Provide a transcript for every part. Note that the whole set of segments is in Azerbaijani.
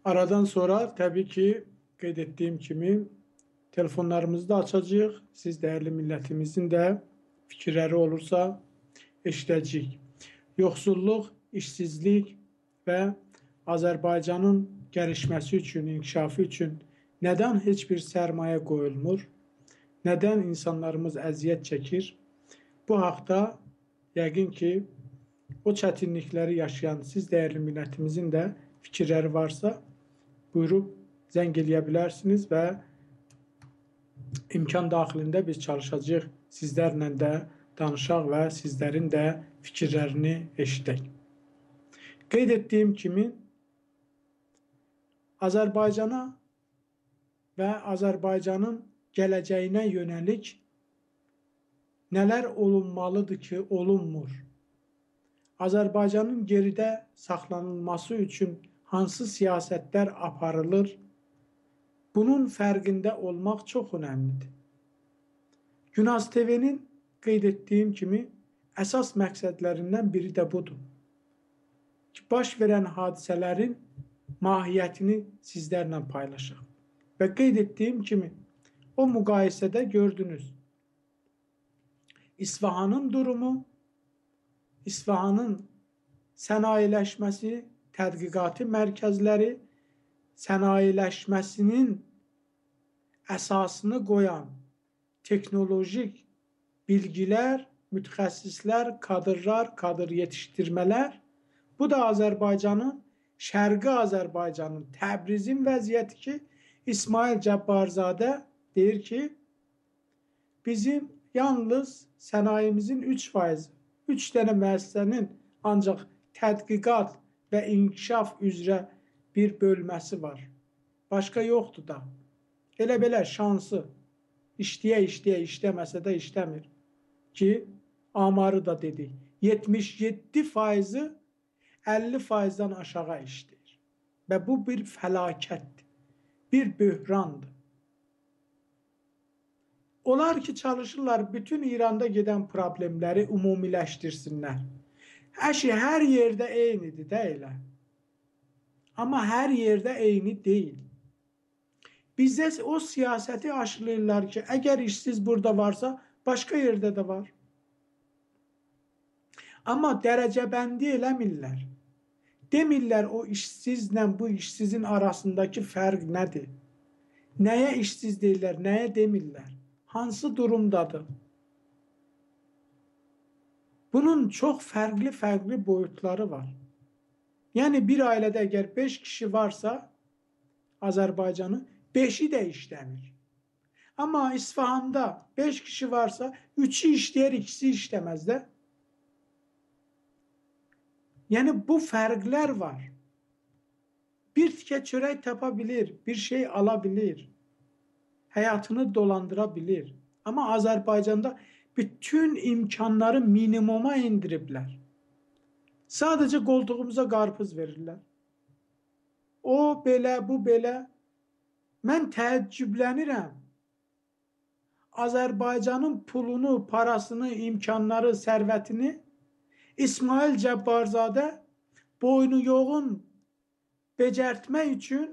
Aradan sonra tabii ki qeyd etdiyim kimi telefonlarımızı da açacağıq. Siz dəyərli millətimizin də fikirləri olursa eşidəcəyik. Yoxsulluq, işsizlik və Azərbaycanın gəlişməsi üçün, inkişafı üçün nədən heç bir sərmayə qoyulmur? Nədən insanlarımız əziyyət çəkir? Bu haqda yəqin ki, o çətinlikləri yaşayan siz dəyərli millətimizin də fikirləri varsa, buyurub zəng eləyə bilərsiniz və imkan daxilində biz çalışacağıq sizlərlə də danışaq və sizlərin də fikirlərini eşidək. Qeyd etdiyim kimi Azərbaycana və Azərbaycanın gələcəyinə yönəlik nələr olunmalıdır ki, olunmur? Azərbaycanın geridə saxlanılması üçün hansı siyasətlər aparılır? Bunun fərqində olmaq çox önəmlidir. Günaz TV-nin qeyd etdiyim kimi əsas məqsədlərindən biri də budur. Ki, baş verən hadisələrin mahiyyətini sizlərlə paylaşaq. Və qeyd etdiyim kimi o müqayisədə gördünüz. İsfahanın durumu, İsfahanın sənayeləşməsi, tədqiqatı mərkəzləri, sənayeləşməsinin əsasını qoyan teknolojik bilgilər, mütəxəssislər, kadrlar, kadr yetişdirmələr, bu da Azərbaycanın, Şərqi Azərbaycanın, Təbrizin vəziyyəti ki, İsmail Cəbbarzadə deyir ki, bizim yalnız sənayemizin 3%, 3 dənə müəssisənin ancaq tədqiqat və inkişaf üzrə bir bölməsi var. Başqa yoxdur da. Elə-belə şansı işləməsə də işləmir. Ki, amarı da dedik. 77%-i 50%-dan aşağı işləyir. Və bu bir fəlakətdir. Bir böhrandır. Onlar ki, çalışırlar bütün İranda gedən problemləri ümumiləşdirsinlər. Hər şey hər yerdə eynidir də elə. Amma hər yerdə eyni deyil. Bizdə o siyasəti aşılayırlar ki, əgər işsiz burada varsa, başqa yerdə də var. Amma dərəcəbəndi eləmirlər. Demirlər o işsizlə bu işsizin arasındakı fərq nədir? Nəyə işsiz deyirlər, nəyə demirlər? Hansı durumdadır? Bunun çox fərqli boyutları var. Yəni bir ailədə əgər 5 kişi varsa, Azərbaycanın 5-i də işləmir. Amma İsfahanda 5 kişi varsa, 3-ü işləyər, 2-si işləməz də. Yəni bu fərqlər var. Bir tikə çörək tapa bilir, bir şey ala bilir, həyatını dolandıra bilir. Amma Azərbaycanda bütün imkanları minimuma indiriblər. Sadəcə qoltuğumuza qarpız verirlər. O belə, bu belə. Mən təəccüblənirəm. Azərbaycanın pulunu, parasını, imkanları, sərvətini İsmail Cəbbarzadə boynu yoğun becərtmək üçün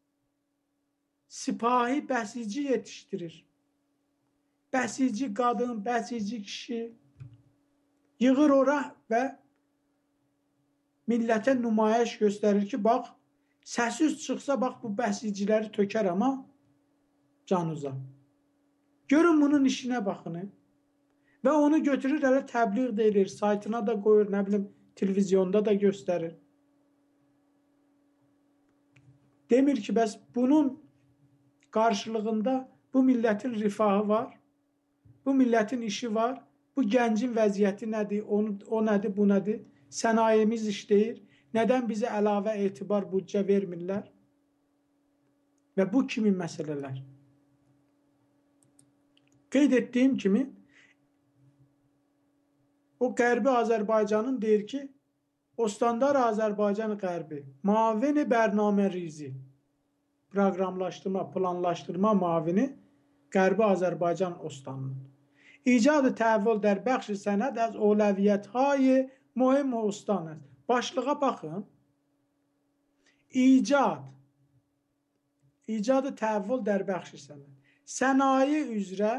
sipahi bəsici yetişdirir. Bəsici qadın, bəsici kişi yığır ora və millətə nümayiş göstərir ki, bax, səssiz çıxsa, bax, bu bəsiciləri tökər amma canuza. Görün bunun işinə baxın. Və onu götürür, elə təbliğ deyir, saytına da qoyur, nə bilim, televizyonda da göstərir. Demir ki, bəs bunun qarşılığında bu millətin rifahı var, bu millətin işi var, bu gəncin vəziyyəti nədir, o nədir, bu nədir? Sənayemiz işləyir. Nədən bizə əlavə etibar büdcə vermirlər? Və bu kimi məsələlər. Qeyd etdiyim kimi, o Qərbi Azərbaycanın deyir ki, o standart Azərbaycan Qərbi, mavini bərnamərizi, proqramlaşdırma, planlaşdırma mavini Qərbi Azərbaycan ostanıdır. İcad-ı təhvil der bəxş-i sənəd az ovləviyyət-hay mühim ostanız. Başlığa baxın. İcad icadı təhvil dərbəxş sənət. Sənaye üzrə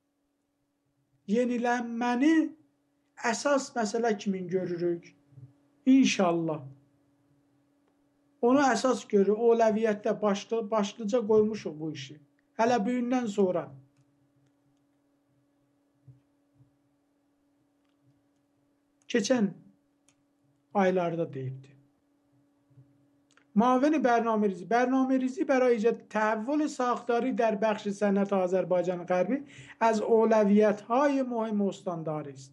yenilənməni əsas məsələ kimi görürük. İnşallah. Onu əsas görür. Ovləviyyətdə başlıca qoymuşuq bu işi. Hələ büyündən sonra. Keçən aylarda deyibdi. Maveni برنامه‌ریزی برای ایجاد تحول ساختاری در بخش صنعت آذربایجان غربی از اولویت‌های مهم استانداری است.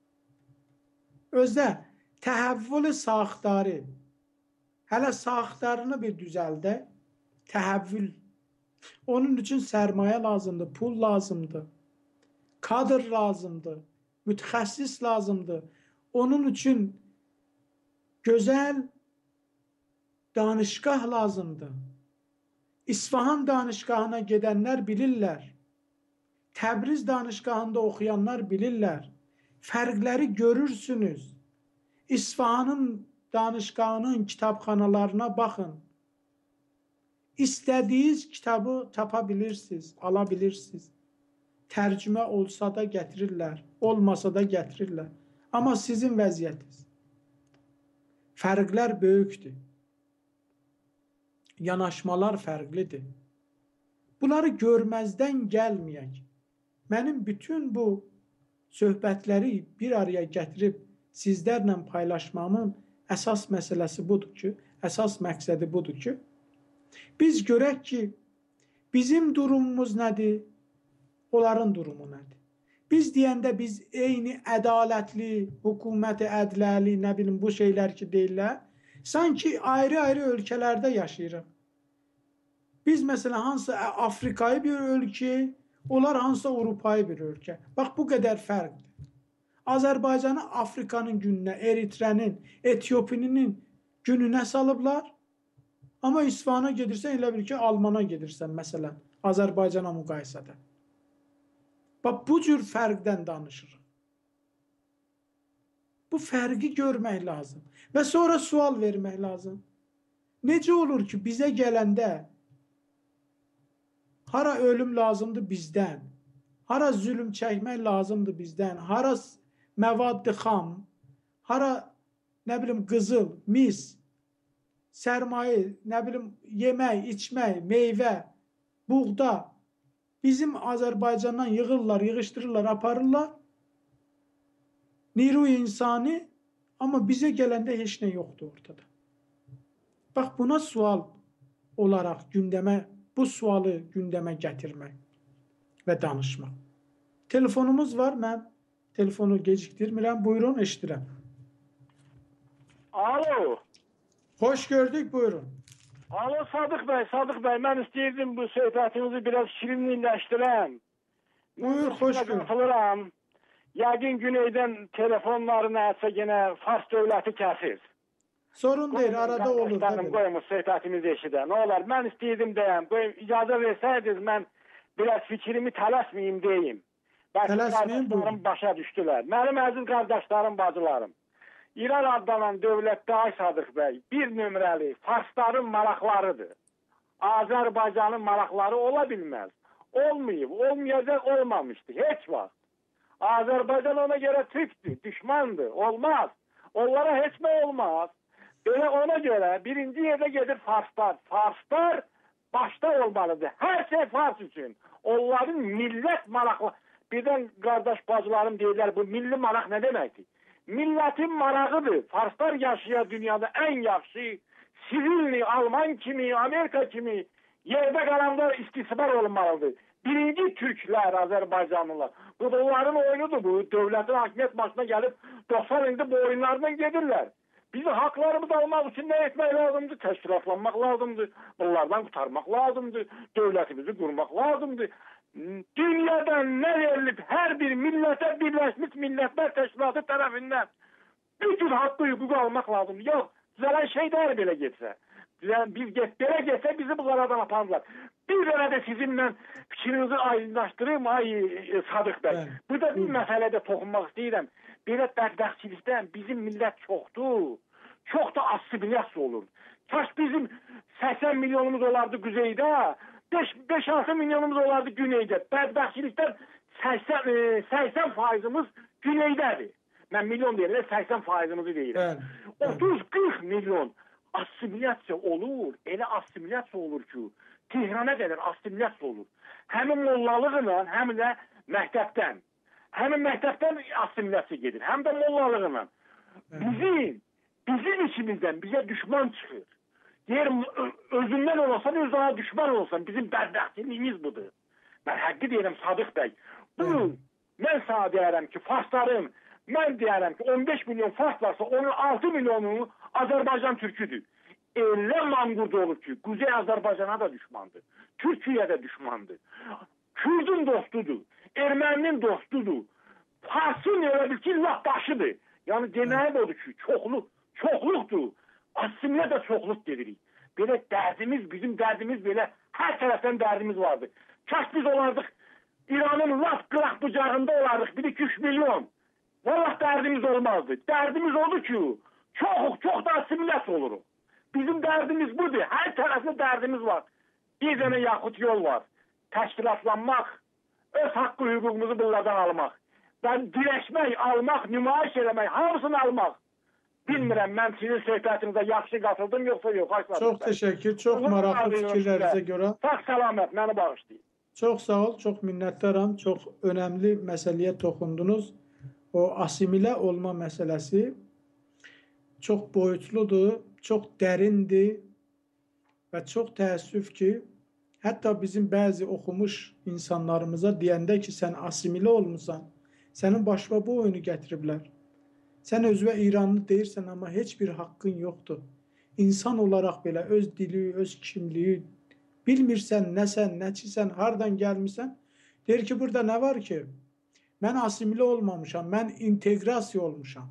Özdə təhəvvül saxtarı, hələ saxtarını bir düzəldək, təhəvvül. Onun üçün sərmayə lazımdır, pul lazımdır, kadr lazımdır, mütəxəssis lazımdır. Onun üçün gözəl danışgah lazımdır. İsfahan danışgahına gedənlər bilirlər. Təbriz danışgahında oxuyanlar bilirlər. Fərqləri görürsünüz. İsfahanın danışgahının kitabxanalarına baxın. İstədiyiniz kitabı tapa bilirsiniz, ala bilirsiniz. Tərcümə olsa da gətirirlər, olmasa da gətirirlər. Amma sizin vəziyyətiniz. Fərqlər böyükdür. Yanaşmalar fərqlidir. Bunları görməzdən gəlməyək. Mənim bütün bu söhbətləri bir araya gətirib sizlərlə paylaşmamın əsas məsələsi budur ki, əsas məqsədi budur ki, biz görək ki, bizim durumumuz nədir, onların durumu nədir? Biz deyəndə biz eyni ədalətli, hökuməti ədləli, nə bilim bu şeylər ki deyirlər, sanki ayrı-ayrı ölkələrdə yaşayırıq. Biz məsələn hansı Afrikayı bir ölkə, onlar hansı Avropayı bir ölkə. Bax bu qədər fərqdir. Azərbaycanı Afrikanın gününə, Eritrənin, Etiyopinin gününə salıblar. Amma İsfahana gedirsən elə bil ki Almana gedirsən məsələn Azərbaycana müqayisədə. Bax bu cür fərqdən danışırıq. Bu fərqi görmək lazım. Və sonra sual vermək lazım. Necə olur ki bizə gələndə hara ölüm lazımdır bizdən, hara zülüm çəkmək lazımdır bizdən, hara məvaddi xam, hara nə bilim qızıl, mis, sərmayə, nə bilim yemək, içmək, meyvə, buğda bizim Azərbaycandan yığırlar, yığışdırırlar, aparırlar. Niru insani, amma bizə gələndə heç nə yoxdur ortada. Bax buna sual olaraq gündəmə, bu sualı gündəmə gətirmək və danışmaq. Telefonumuz var, mən telefonu gecikdirmirəm. Buyurun, eşidirəm. Alo. Hoş gördük, buyurun. Alo Sadık Bey, mən istəyirdim bu söhbətinizi biraz şirinlikləşdirəm. Buyur, hoş gördük. Yəqin güneydən telefonlarını ətsə yenə Fars dövləti kəsir. Sorun deyil, arada olur. Qoyumuz söhbətimizi eşidən. Nə olar, mən istəyirdim deyəm. İcazə versəydiniz, mən biraz fikrimi tələsməyim deyim. Tələsməyim, buyurun. Başa düşdülər. Mənim əziz qardaşlarım, bacılarım. İran adlanan dövlətdə ay Sadıq bəy, bir nömrəli Farsların maraqlarıdır. Azərbaycanın maraqları ola bilməz. Olmayıb, olmayacaq, olmamışdı. Heç vaxt. Azərbaycan ona görə Türkdür, düşmandır, olmaz. Onlara heç nə olmaz. Belə ona görə birinci yerdə gedir Farslar. Farslar başda olmalıdır. Hər şey Fars üçün. Onların millət maraqları. Birdən qardaş bacılarım deyirlər, bu milli maraq nə deməkdir? Millətin marağıdır. Farslar yaşayan dünyada ən yaxşı, sivilli, Alman kimi, Amerika kimi yerdə qalanda istismar olmalıdır. Birinci Türklər, Azərbaycanlılar. Bu da onların oyunudur bu. Dövlətin hakimiyyət başına gəlib 90 ildir bu oyunlardan gedirlər. Bizim haqlarımızı almaq üçün nə etmək lazımdır? Təşkilatlanmaq lazımdır. Bunlardan qurtarmaq lazımdır. Dövlətimizi qurmaq lazımdır. Dünyadan nə verilib hər bir millətə Birləşmiş Millətlər Təşkilatı tərəfindən bütün haqqı, hüququ almaq lazımdır. Yox, düzələn şey deyil belə getsə. Belə getsə bizi bu qaradan aparırlar. Bir dənə də sizinlə fikrinizi aydınlaşdırayım, ay Sadıq bəy. Burada bir məsələdə toxunmaq istəyirəm. Belə bədbəxtçilikdən bizim millət çoxdur. Çox da assimilasiya olur. Kaç bizim 80 milyonumuz olardı güzeydə, 5-6 milyonumuz olardı güneydə. Bədbəxtçilikdən 80 faizimiz güneydədir. Mən milyon deyirəm, 80 faizimizi deyirəm. 30-40 milyon assimilyasiya olur. Elə assimilyasiya olur ki, Tehrana qədər assimilyasiya olur. Həmin mollalıqla, həm də məktəbdən. Həmin məktəbdən assimilyasiya gedir. Həm də mollalıqla. Bizim içimizdən bizə düşman çıxır. Deyirəm, özündən olasan, özünə düşman olasan. Bizim bədbəxtçiliyimiz budur. Mən həqqi deyirəm, Sadıq bəy. Bu, mən sana deyərəm ki, farsların, mən deyərəm ki, 15 milyon fars varsa, onun 6 milyonu Azərbaycan türküdür. Elə manqurd olur ki, Quzey Azərbaycana da düşmandır. Türkiyə də düşmandır. Kürdün dostudur. Erməninin dostudur. Farsın elə bil ki, laf başıdır. Yəni deməli odur ki, çoxluqdur. Asimlə də çoxluq gedirik. Belə dərdimiz, bizim dərdimiz belə, hər tərəfdən dərdimiz vardı. Kaş biz olardıq, İranın laf qıraq bucağında olardıq, 1-2-3 milyon. Vallahi dərdimiz olmazdı. Dərdimiz odur ki, çox da asimilyasiya oluruq. Bizim dərdimiz budur. Hər tərəfli dərdimiz var. Bir dənə yaxud yol var. Təşkilatlanmaq, öz haqqı hüququmuzu bunlardan almaq. Ben diləşmək, almaq, nümayiş eləmək, hamısını almaq. Bilmirəm, mən sizin söhbətinizə yaxşı qatıldım, yoxsa yox. Çox təşəkkür, çox maraqlı fikirlərinizə görə. Sağ səlamət, məni bağışlayın. Çox sağ ol, çox minnətdaram. Çox önəmli məsələyə toxundunuz. O asimilə olma məsələsi çox boyutludur, çox dərindir və çox təəssüf ki, hətta bizim bəzi oxumuş insanlarımıza deyəndə ki, sən asimilə olmusan, sənin başına bu oyunu gətiriblər. Sən özünə İranlı deyirsən, amma heç bir haqqın yoxdur. İnsan olaraq belə öz dili, öz kimliyi, bilmirsən, nəsən, nəçisən, hardan gəlmirsən, deyir ki, burada nə var ki, mən asimilə olmamışam, mən inteqrasiya olmuşam.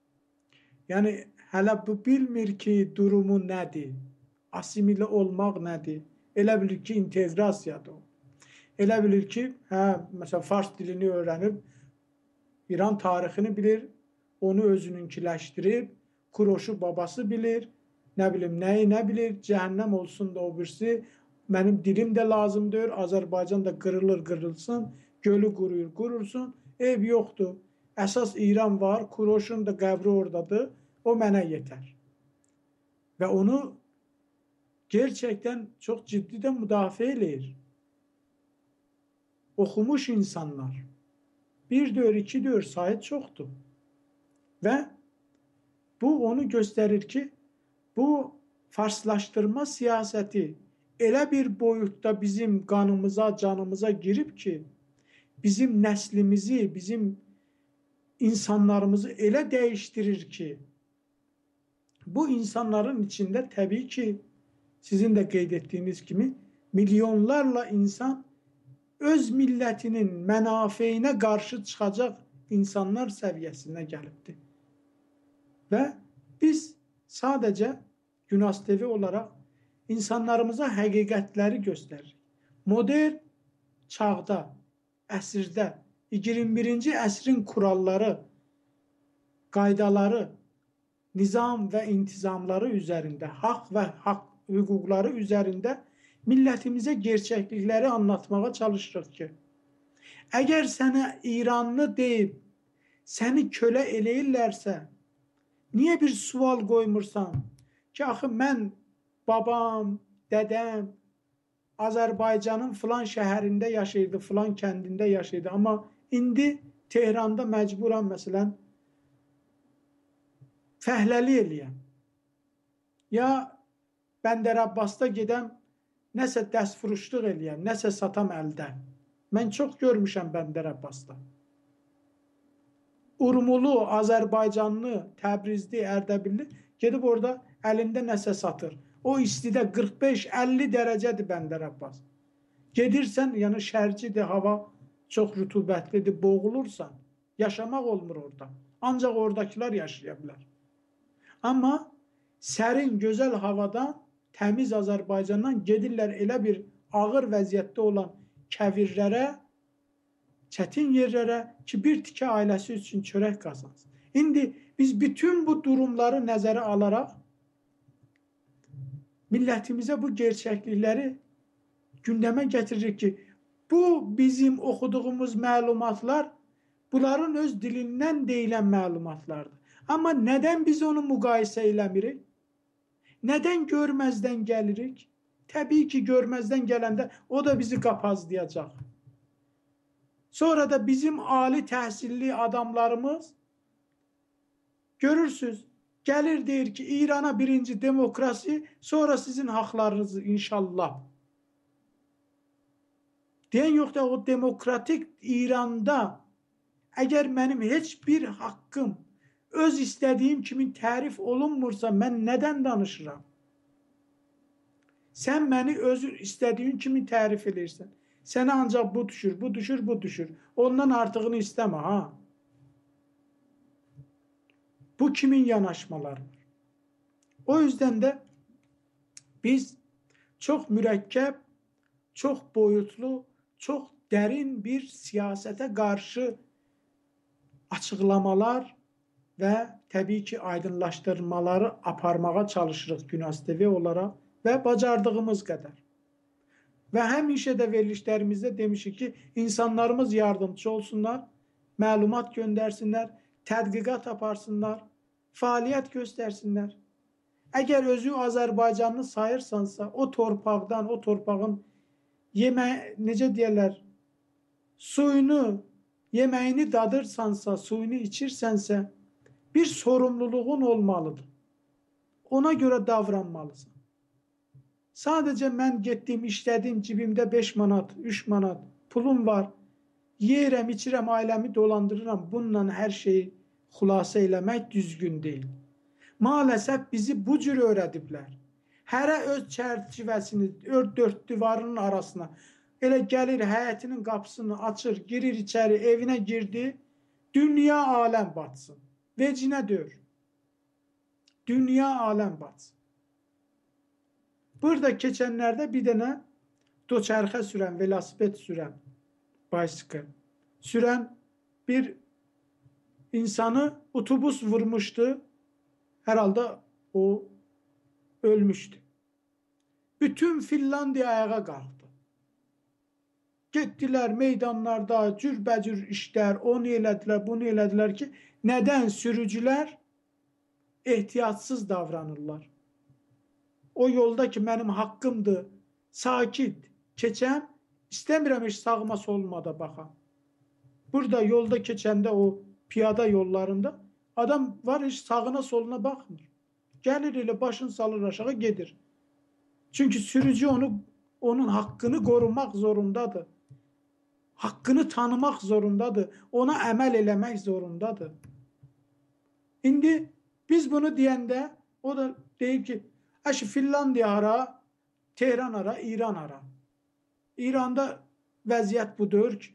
Yəni, hələ bu bilmir ki, durumu nədir, asimilə olmaq nədir, elə bilir ki, inteqrasiyadır o. Elə bilir ki, məsələn, fars dilini öyrənib, İran tarixini bilir, onu özününkiləşdirib, Kuroşu babası bilir, nə bilim, nəyi nə bilir, cəhənnəm olsun da o birisi, mənim dilim də lazımdır, Azərbaycan da qırılır, qırılsın, gölü quruyur, qurursun, ev yoxdur. Əsas İran var, Kuroşun da qəbri oradadır, o mənə yetər. Və onu gerçəkdən çox ciddi də müdafiə eləyir. Oxumuş insanlar. Bir dör, iki dör sayı çoxdur. Və bu onu göstərir ki, bu farslaşdırma siyasəti elə bir boyutda bizim qanımıza, canımıza girib ki, bizim nəslimizi, bizim insanlarımızı elə dəyişdirir ki, bu insanların içində təbii ki, sizin də qeyd etdiyiniz kimi, milyonlarla insan öz millətinin mənafeyinə qarşı çıxacaq insanlar səviyyəsinə gəlibdir. Və biz sadəcə Günas TV olaraq insanlarımıza həqiqətləri göstəririk. Modern çağda, əsrdə, 21-ci əsrin kuralları, qaydaları, nizam və intizamları üzərində, haqq və haqq hüquqları üzərində millətimizə gerçəklikləri anlatmağa çalışırıq ki, əgər sənə İranlı deyib, səni kölə eləyirlərsə, niyə bir sual qoymursan ki, axı mən, babam, dədəm Azərbaycanın filan şəhərində yaşayırdı, filan kəndində yaşayırdı, amma indi Tehranda məcburam, məsələn, fəhləli eləyəm. Ya Bəndər Abbasda gedəm, nəsə dəstfuruşluq eləyəm, nəsə satam əldə. Mən çox görmüşəm Bəndər Abbasda. Urmulu, Azərbaycanlı, Təbrizli, Ərdəbilli gedib orada əlində nəsə satır. O istidə 45-50 dərəcədir Bəndər Abbas. Gedirsən, yəni şərcidir, hava çox rütubətlidir, boğulursan, yaşamaq olmur orada. Ancaq oradakılar yaşaya bilər. Amma sərin, gözəl havadan, təmiz Azərbaycandan gedirlər elə bir ağır vəziyyətdə olan kəvirlərə, çətin yerlərə ki, bir tikə ailəsi üçün çörək qazansın. İndi biz bütün bu durumları nəzərə alaraq Millətimizə bu gerçəklikləri gündəmə getiririk ki, bu bizim oxuduğumuz məlumatlar bunların öz dilindən deyilən məlumatlardır. Amma nədən biz onu müqayisə eləmirik? Nədən görməzdən gəlirik? Təbii ki, görməzdən gələndə o da bizi qapazlayacaq. Sonra da bizim ali təhsilli adamlarımız görürsünüz, gəlir deyir ki, İrana birinci demokrasi, sonra sizin haqlarınızı inşallah. Deyən yox da o demokratik İranda əgər mənim heç bir haqqım öz istədiyim kimi tərif olunmursa, mən nədən danışıram? Sən məni öz istədiyin kimi tərif edirsən. Sənə ancaq bu düşür, bu düşür, bu düşür. Ondan artığını istəmə, ha? Bu kimin yanaşmalarıdır? O yüzden de biz çok mürekkep, çok boyutlu, çok derin bir siyasete karşı açıklamalar ve tabii ki aydınlaştırmaları aparmağa çalışırıq Günas TV olarak ve bacardığımız kadar. Ve həmişə də verilişlərimizdə demişik ki, insanlarımız yardımcı olsunlar, məlumat göndərsinlər, tədqiqat aparsınlar, fəaliyyət göstərsinlər. Əgər özü Azərbaycanlı sayırsansa, o torpaqdan, o torpağın necə deyərlər, suyunu, yeməyini dadırsansa, suyunu içirsənsə, bir sorumluluğun olmalıdır. Ona görə davranmalısın. Sadəcə mən getdim, işlədim, cibimdə 5 manat, 3 manat pulum var, yeyirəm, içirəm, ailəmi dolandırıram. Bununla hər şeyi xülasə eləmək düzgün deyil. Maalesef bizi bu cür öğretiblər. Hərə öz çərçivəsini, dörd divarının arasına, elə gəlir, həyətinin qapısını açır, girir içəri, evinə girdi, dünya aləm batsın. Vecinə dör. Dünya aləm batsın. Burada keçənlərdə bir dənə doçərxə sürən, velosiped sürən, bicycle sürən bir insanı otobüs vurmuştu. Herhalde o ölmüştü. Bütün Finlandiya ayağa kalktı. Getdilər meydanlarda cürbəcür işlər, onu elədilər, bunu elədilər ki, nədən sürücülər ehtiyatsız davranırlar. O yolda ki, mənim haqqımdır, sakit keçəm, istəmirəm heç sağıma soluma da baxam. Burada yolda keçəndə o piyada yollarında adam var, hiç sağına soluna bakmır. Gelir ile başını salır aşağı gelir. Çünkü sürücü onun hakkını korumak zorundadır. Hakkını tanımak zorundadır. Ona əməl eləmək zorundadır. İndi biz bunu deyəndə o da deyir ki, şu Finlandiya ara, Tehran ara, İran ara. İranda vəziyyət budur ki,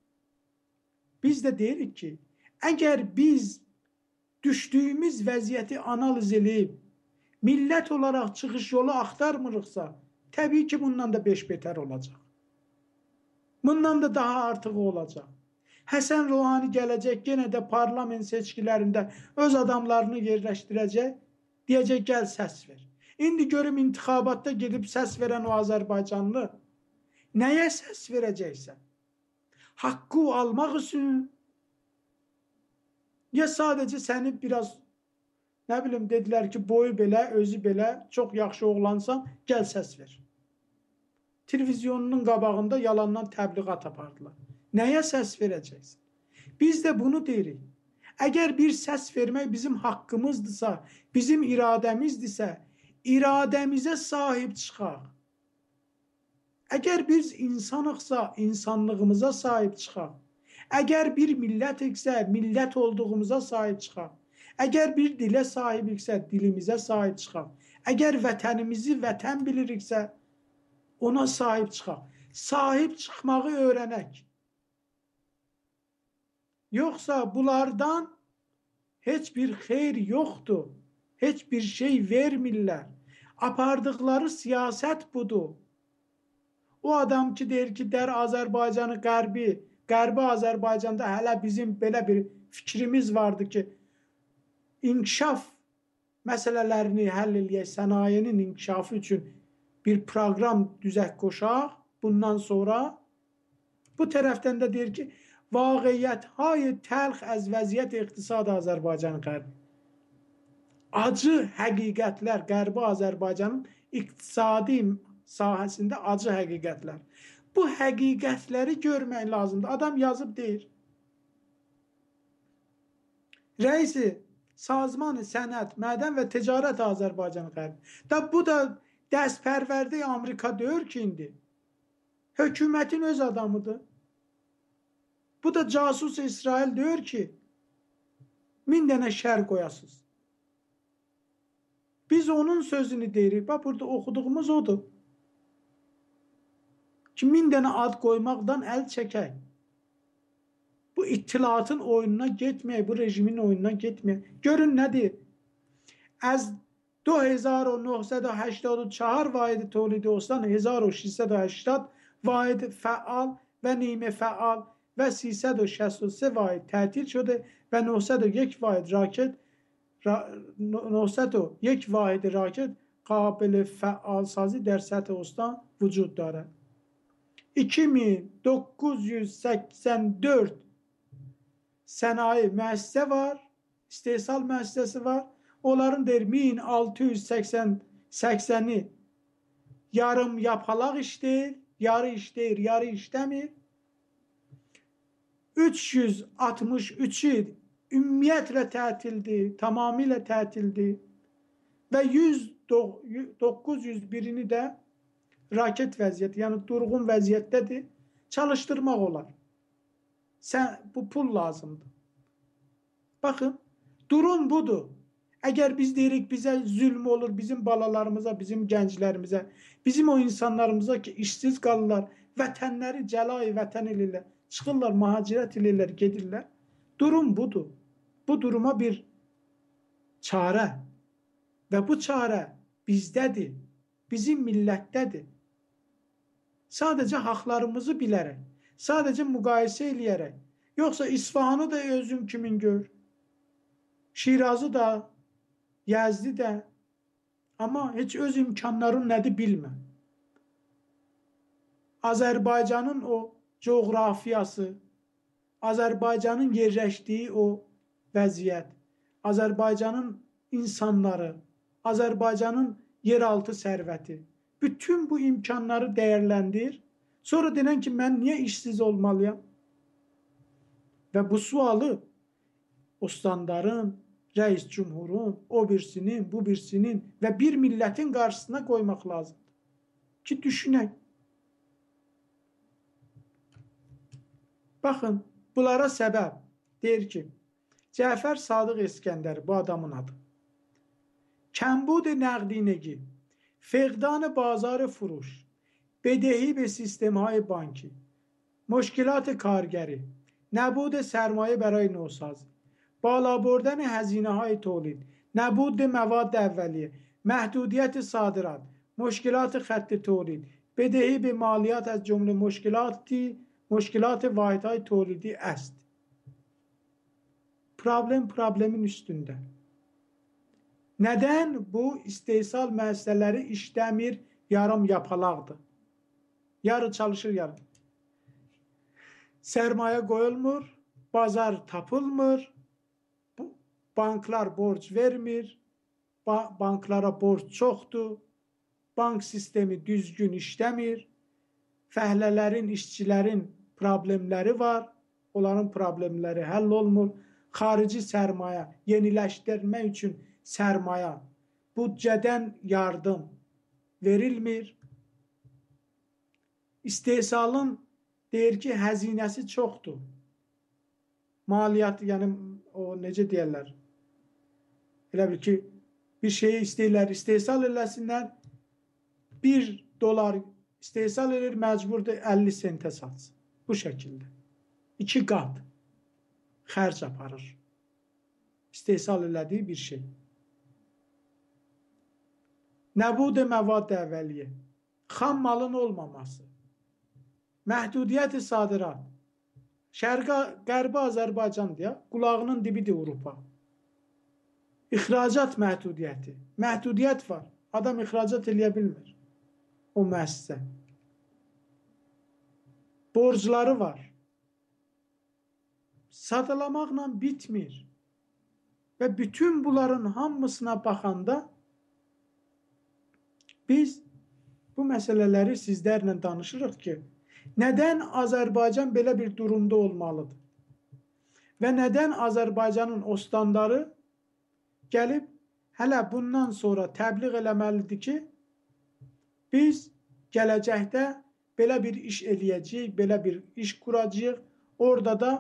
biz de deyirik ki, əgər biz düşdüyümüz vəziyyəti analiz edib, millət olaraq çıxış yolu axtarmırıqsa, təbii ki, bundan da 5 betər olacaq. Bundan da daha artığı olacaq. Həsən Ruhani gələcək, yenə də parlament seçkilərində öz adamlarını yerləşdirəcək, deyəcək, gəl səs ver. İndi görüm intixabatda gedib səs verən o Azərbaycanlı nəyə səs verəcəksən? Haqqı almaq üçün ya sadəcə səni biraz, nə bilim, dedilər ki, boyu belə, özü belə, çox yaxşı oğlansan, gəl səs ver. Televizyonunun qabağında yalandan təbliğat apardılar. Nəyə səs verəcəksin? Biz də bunu deyirik. Əgər bir səs vermək bizim haqqımızdırsa, bizim iradəmizdirsə, iradəmizə sahib çıxaq. Əgər biz insanıqsa, insanlığımıza sahib çıxaq. Əgər bir millətiksə, millət olduğumuza sahib çıxaq. Əgər bir dilə sahibiksə, dilimizə sahib çıxaq. Əgər vətənimizi vətən biliriksə, ona sahib çıxaq. Sahib çıxmağı öyrənək. Yoxsa bunlardan heç bir xeyr yoxdur. Heç bir şey vermirlər. Apardıqları siyasət budur. O adam ki, deyir ki, der Azərbaycanı Qərbi Azərbaycanda hələ bizim belə bir fikrimiz vardı ki, inkişaf məsələlərini həll eləyək, sənayinin inkişafı üçün bir proqram düzək qoşaq. Bundan sonra bu tərəfdən də deyir ki, vaqiyyət-hay təlx əz vəziyyət iqtisad Azərbaycan qərbi. Acı həqiqətlər Qərbi Azərbaycanın iqtisadi sahəsində acı həqiqətlər. Bu həqiqətləri görmək lazımdır. Adam yazıb deyir. Rəisi Sazman Sənət, Mədən və Ticarət Azərbaycan Qərbi. Da bu da dəstpərvərdə Amerika deyir ki, indi hökumətin öz adamıdır. Bu da casus İsrail deyir ki, 1000 dənə şər qoyasınız. Biz onun sözünü deyirik. Bax, burada oxuduğumuz odur. Ki, 1000 dənə ad qoymaqdan əl çəkək. Bu ittilatın oyununa getməyək, bu rejimin oyununa getməyək. Görün nədir? Az 2984 vahid tolidi olsan 1680 vahid fəal və نیمه فعال و 363 واحد تعطیل شده و 901 واحد راکت قابل فعال سازی در سطح استان وجود دارد. 2984 sanayi müəssisə var, istehsal müəssisəsi var. Onların der 1680-80'i yarım yapalaq işləyir, yarı işləyir, yarı işləmir. 363'ü ümumiyyətlə tətildir, tamamilə tətildir. Və 901'ini də raket vəziyyəti, yəni durğun vəziyyətdədir. Çalışdırmaq olar. Bu pul lazımdır. Bakın, durum budur. Əgər biz deyirik bizə zülm olur, bizim balalarımıza, bizim gənclərimizə, bizim o insanlarımıza ki, işsiz qalırlar, vətənləri cəlai vətən elirlər, çıxırlar, mühacirət elirlər, gedirlər. Durum budur. Bu duruma bir çarə və bu çarə bizdədir, bizim millətdədir. Sadəcə haqlarımızı bilərək, sadəcə müqayisə eləyərək, yoxsa İsfahanı da özün kimin gör, Şirazı da, Yəzdi də, amma heç öz imkanların nədir bilmə. Azərbaycanın o coğrafiyası, Azərbaycanın yerləşdiyi o vəziyyət, Azərbaycanın insanları, Azərbaycanın yeraltı sərvəti, bütün bu imkanları dəyərləndir. Sonra denən ki, mən niyə işsiz olmalıyam? Və bu sualı Ostandarın, Rəis Cumhurun, o birisinin, bu birisinin və bir millətin qarşısına qoymaq lazımdır. Ki, düşünək. Baxın, bunlara səbəb deyir ki, Cəfər Sadıq İskəndər bu adamın adı. Kembud نقدینگی، فقدان بازار فروش، بدهی به سیستم‌های بانکی، مشکلات کارگری، نبود سرمایه برای نوسازی، بالا بردن هزینه‌های تولید، نبود مواد اولیه، محدودیت صادرات، مشکلات خط تولید، بدهی به مالیات از جمله مشکلات واحدهای تولیدی است. Problemin üstünde. Neden bu istehsal müəssisələri işləmir, yarım yapalaqdır? Yarı çalışır, yarı. Sərmayə qoyulmur, bazar tapılmır, banklar borc vermir, banklara borc çoxdur, bank sistemi düzgün işləmir, fəhlələrin, işçilərin problemləri var, onların problemləri həll olmur, xarici sərmayə, yeniləşdirmək üçün sərmayə, büdcədən yardım verilmir. İstehsalın deyir ki, həzinəsi çoxdur. Maliyyat, yəni o necə deyərlər? Elə bil ki, bir şeyi istəyirlər, istehsal eləsinlər, $1 istehsal edir, məcburdur 50 sentə satsın. Bu şəkildə. 2 qat xərc aparır. İstehsal elədiyi bir şey. Nəbud məvad əvvəliyyə, xam malın olmaması, məhdudiyyət-i sadirat, Qərbi Azərbaycan deyə, qulağının dibidir Avropa. İxracat məhdudiyyəti. Məhdudiyyət var. Adam ixracat eləyə bilmir. O müəssisə. Borcları var. Sadalamaqla bitmir. Və bütün bunların hamısına baxanda biz bu məsələləri sizlərlə danışırıq ki, nədən Azərbaycan belə bir durumda olmalıdır? Və nədən Azərbaycanın ostanları gəlib hələ bundan sonra təbliğ eləməlidir ki, biz gələcəkdə belə bir iş eləyəcəyik, belə bir iş quracağıq. Orada da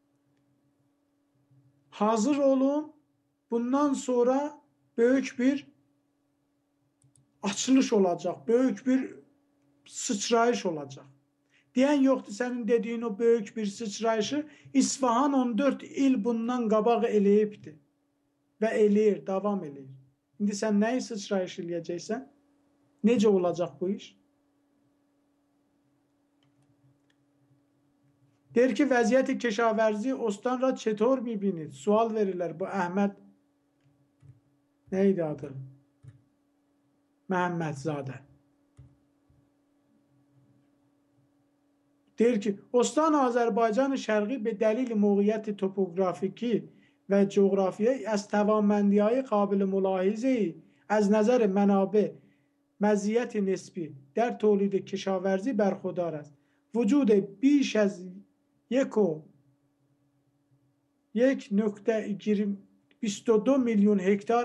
hazır olun, bundan sonra böyük bir açılış olacaq, böyük bir sıçrayış olacaq. Deyən yoxdur, sənin dediyin o böyük bir sıçrayışı İsfahan 14 il bundan qabaq eləyibdir və eləyir, davam eləyir. İndi sən nəyi sıçrayış eləyəcəksən? Necə olacaq bu iş? Der ki vəziyyət-i keşavərzi ostan ra çetor میبینید? Sual verirlər bu Əhməd neydi adı? Məhəmmədzadə. Der ki استان آذربایجان شرقی به دلیل موقعیت توپوگرافیکی و جغرافیایی از توانمندی‌های قابل ملاحظه‌ای از نظر منابع مزیت نسبی در تولید کشاورزی برخوردار است. وجود بیش از 1.22 میلیون هکتار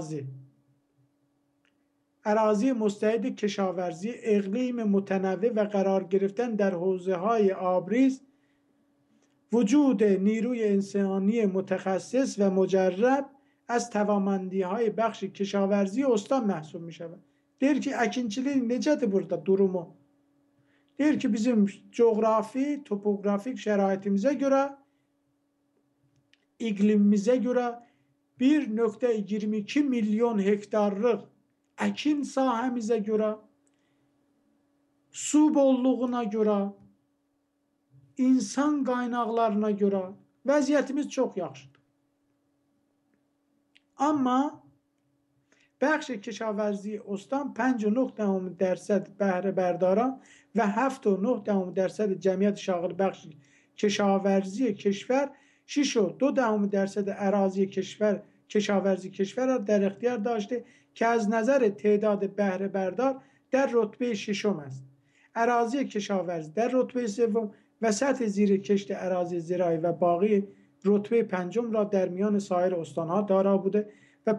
اراضی مستعد کشاورزی، اقلیم متنوع و قرار گرفتن در حوزه‌های آبریز، وجود نیروی انسانی متخصص و مجرب از توانمندی‌های بخش کشاورزی استان محسوب می‌شود. Der ki əkinçiliyin necədir burada durumu? Der ki bizim coğrafi, topografik şəraitimizə görə, iqlimimizə görə 1.22 milyon hektarlıq əkin sahəmizə görə, su bolluğuna görə, insan qaynaqlarına görə vəziyyətimiz çox yaxşıdır. Amma بخش کشاورزی استان 5.9% بهره برداران و 7.9% جمعیت شاغل بخش کشاورزی کشور 6.2% اراضی کشاورزی کشور را در اختیار داشته که از نظر تعداد بهره بردار در رتبه ششم است. اراضی کشاورزی در رتبه سوم و سطح زیر کشت اراضی زراعی و باقی رتبه پنجم را در میان سایر استانها دارا بوده و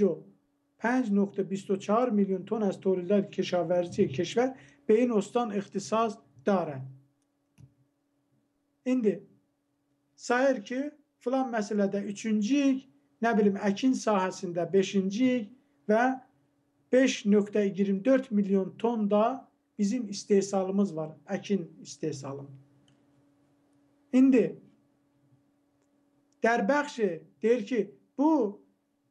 5.24 میلیون تن از تولیدات کشاورزی کشور به این استان اختصاص دارد. İndi sayır ki filan məsələdə 3-cüyük, nə bilim əkin sahəsində 5-ciyik və 5.24 milyon ton da bizim istehsalımız var, əkin istehsalımız. İndi Dərbəxşi deyir ki bu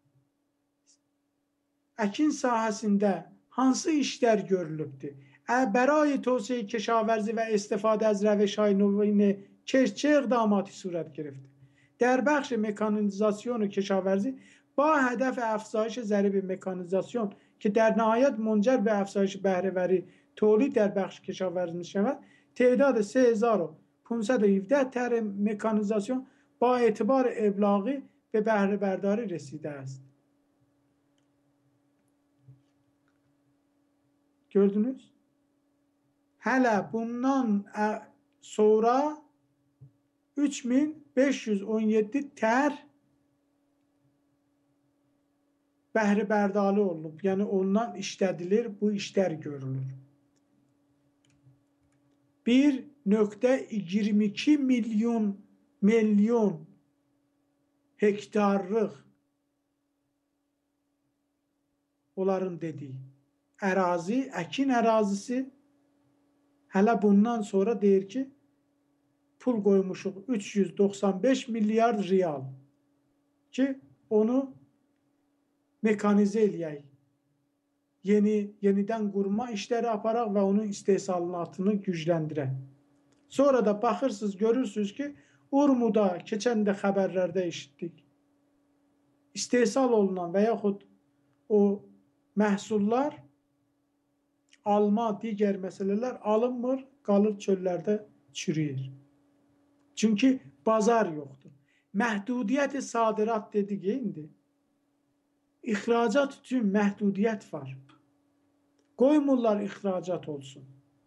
əkin sahəsində hansı işlər görülübdür? برای توسعه کشاورزی و استفاده از روش‌های نوین چه اقداماتی صورت گرفته؟ در بخش مکانیزاسیون و کشاورزی با هدف افزایش ضریب مکانیزاسیون که در نهایت منجر به افزایش بهره‌وری تولید در بخش کشاورزی می‌شود، تعداد 3517 طرح مکانیزاسیون با اعتبار ابلاغی به بهره برداری رسیده است. Gördünüz? Hələ bundan sonra 3517 tər bəhri bərdalı olunub. Yəni ondan işlədilir, bu işlər görülür. 1.22 milyon hektarlıq onların dediyi ərazi, əkin ərazisi hələ bundan sonra deyir ki pul qoymuşuq 395 milyard riyal ki onu mekanize eləyək. Yenidən qurma işləri aparaq və onun istehsalatını gücləndirək. Sonra da baxırsınız, görürsünüz ki Urmuda keçən də xəbərlərdə eşitdik. istehsal olunan və yaxud o məhsullar, alma, digər məsələlər alınmır, qalır çöllərdə çürüyür. Çünki bazar yoxdur. Məhdudiyyət-i sadirat dedik indi. İxracat üçün məhdudiyyət var. Qoymurlar ixracat olsun.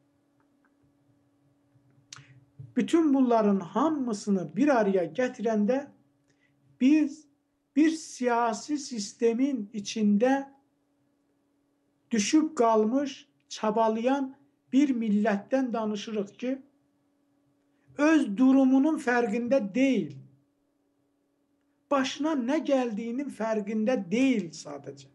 Bütün bunların hamısını bir araya gətirəndə biz bir siyasi sistemin içində düşüb qalmış, çabalayan bir millətdən danışırıq ki, öz durumunun fərqində deyil. Başına nə gəldiyinin fərqində deyil sadəcə.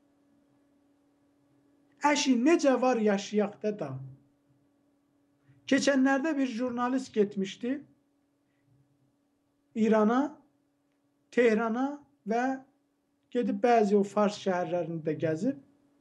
Əşi, necə var yaşayaq da. Keçənlərdə bir jurnalist getmişdi İrana, Tehrana və gedib bəzi o Fars şəhərlərində gəzib,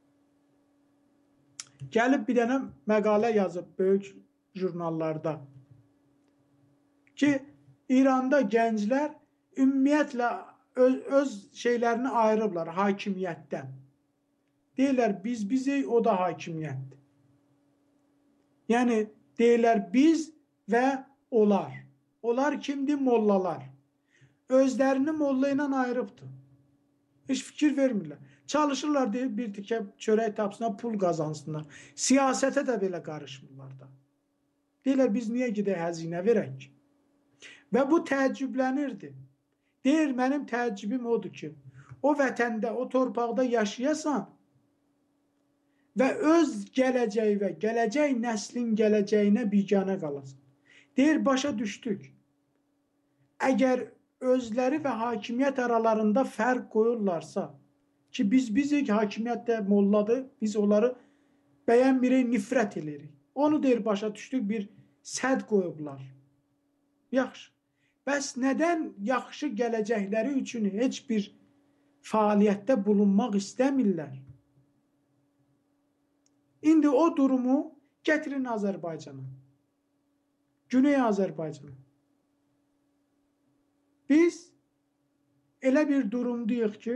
gəlib bir dənə məqalə yazıb böyük jurnallarda ki, İranda gənclər ümumiyyətlə öz şeylərini ayırıblar hakimiyyətdən. Deyirlər, biz bizik, o da hakimiyyətdir. Yəni, deyirlər, biz və onlar. Onlar kimdir? Mollalar. Özlərini molla ilə ayırıbdır. Heç fikir vermirlər. Çalışırlar deyib, bir tikə çörək tapsınlar, pul qazansınlar. Siyasətə də belə qarışmırlar da. Deyirlər, biz niyə gedək həzinə verək? Və bu təəccüblənirdi. Deyir, mənim təəccübüm odur ki, o vətəndə, o torpaqda yaşayasan və öz gələcəyi və gələcək nəslin gələcəyinə biganə qalasın. Deyir, başa düşdük. Əgər özləri və hakimiyyət aralarında fərq qoyurlarsa, ki biz bizik, hakimiyyətdə molladır, biz onları bəyənmirik, nifrət edirik. Onu deyir, başa düşdük, bir sədd qoyublar. Yaxşı. Bəs nədən yaxşı gələcəkləri üçün heç bir fəaliyyətdə bulunmaq istəmirlər? İndi o durumu gətirin Azərbaycana. Güney Azərbaycana. Biz elə bir durumdayıq ki,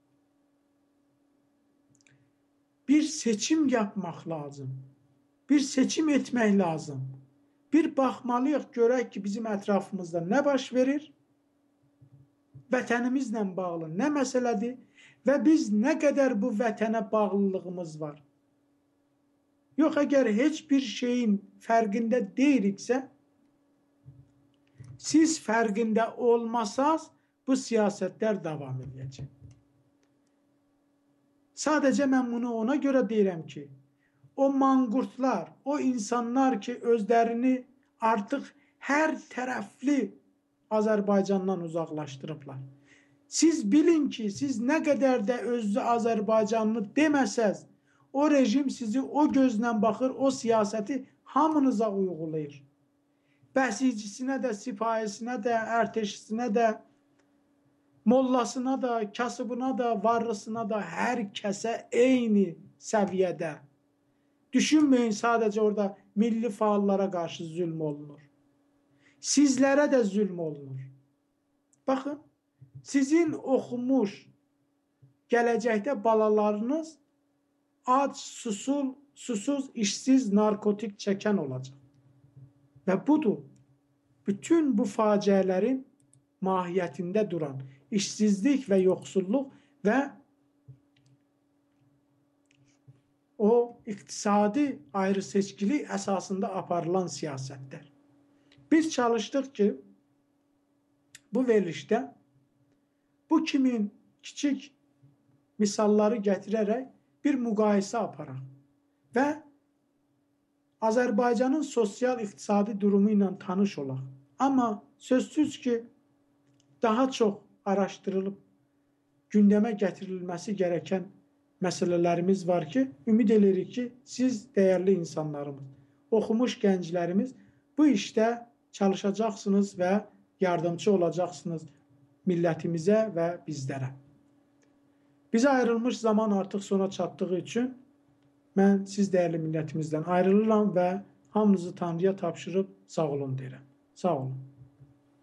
bir seçim yapmaq lazım. Bir seçim etmək lazım. Bir baxmalıyıq, görək ki, bizim ətrafımızda nə baş verir? Vətənimizlə bağlı nə məsələdir? Və biz nə qədər bu vətənə bağlılığımız var? Yox, əgər heç bir şeyin fərqində deyiriksə, siz fərqində olmasaz, bu siyasətlər davam edəcək. Sadəcə mən bunu ona görə deyirəm ki, o manqurtlar, o insanlar ki, özlərini artıq hər tərəfli Azərbaycandan uzaqlaşdırıblar. Siz bilin ki, siz nə qədər də özü Azərbaycanlı deməsəz, o rejim sizi o gözlə baxır, o siyasəti hamınıza uyğulayır. Bəsicisinə də, sipahisinə də, ərteşisinə də, mollasına da, kasıbına da, varlısına da, hər kəsə eyni səviyyədə. Düşünməyin, sadəcə orada milli fəallara qarşı zülm olunur. Sizlərə də zülm olunur. Baxın, sizin oxumuş gələcəkdə balalarınız ac, susuz, işsiz, narkotik çəkən olacaq. Və budur, bütün bu faciələrin mahiyyətində duran işsizlik və yoxsulluq və o iqtisadi ayrı-seçkilik əsasında aparılan siyasətlər. Biz çalışdıq ki, bu verilişdə bu kimin kiçik misalları gətirərək bir müqayisə aparaq və Azərbaycanın sosial-iqtisadi durumu ilə tanış olaq. Amma sözsüz ki, daha çox araşdırılıb gündəmə gətirilməsi gərəkən məsələlərimiz var ki, ümid edirik ki, siz dəyərli insanlarımız, oxumuş gənclərimiz bu işdə çalışacaqsınız və yardımcı olacaqsınız millətimizə və bizlərə. Bizə ayrılmış zaman artıq sona çatdığı üçün mən siz dəyərli millətimizdən ayrılıram və hamınızı Tanrıya tapşırıb sağ olun deyirəm. Sağ olun.